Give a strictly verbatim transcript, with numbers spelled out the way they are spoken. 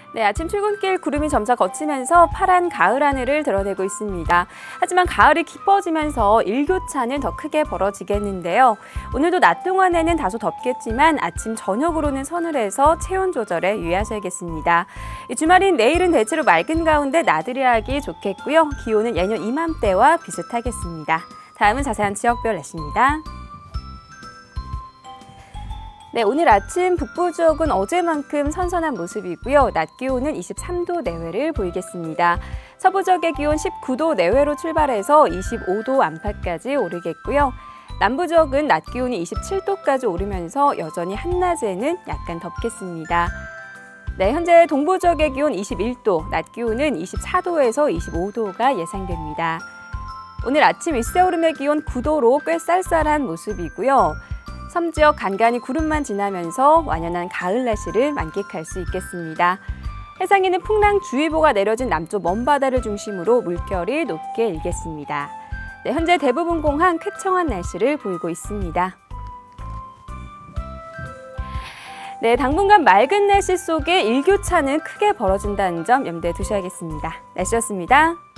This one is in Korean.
네, 아침 출근길 구름이 점차 걷히면서 파란 가을 하늘을 드러내고 있습니다. 하지만 가을이 깊어지면서 일교차는 더 크게 벌어지겠는데요. 오늘도 낮 동안에는 다소 덥겠지만 아침 저녁으로는 서늘해서 체온 조절에 유의하셔야겠습니다. 주말인 내일은 대체로 맑은 가운데 나들이 하기 좋겠고요. 기온은 예년 이맘때와 비슷하겠습니다. 다음은 자세한 지역별 날씨입니다. 네, 오늘 아침 북부 지역은 어제만큼 선선한 모습이고요. 낮 기온은 이십삼 도 내외를 보이겠습니다. 서부 지역의 기온 십구 도 내외로 출발해서 이십오 도 안팎까지 오르겠고요. 남부 지역은 낮 기온이 이십칠 도까지 오르면서 여전히 한낮에는 약간 덥겠습니다. 네, 현재 동부 지역의 기온 이십일 도, 낮 기온은 이십사 도에서 이십오 도가 예상됩니다. 오늘 아침 윗세오름의 기온 구 도로 꽤 쌀쌀한 모습이고요. 섬 지역 간간히 구름만 지나면서 완연한 가을 날씨를 만끽할 수 있겠습니다. 해상에는 풍랑주의보가 내려진 남쪽 먼바다를 중심으로 물결이 높게 일겠습니다. 네, 현재 대부분 공항 쾌청한 날씨를 보이고 있습니다. 네, 당분간 맑은 날씨 속에 일교차는 크게 벌어진다는 점 염두에 두셔야겠습니다. 날씨였습니다.